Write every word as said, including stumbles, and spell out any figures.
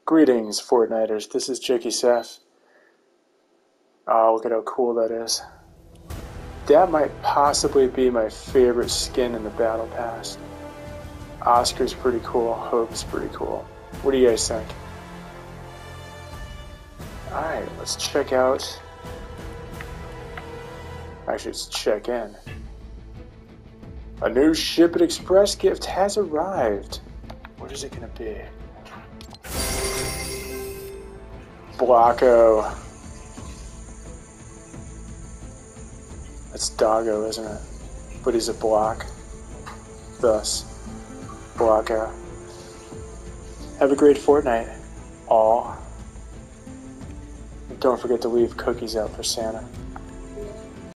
Greetings, Fortniters. This is JikkySef. Oh, look at how cool that is. That might possibly be my favorite skin in the Battle Pass. Oscar's pretty cool. Hope's pretty cool. What do you guys think? Alright, let's check out... Actually, let's check in. A new Ship It Express gift has arrived. What is it gonna be? Blocko. That's Doggo, isn't it? But he's a block. Thus, Blocko. Have a great Fortnite, all. Don't forget to leave cookies out for Santa.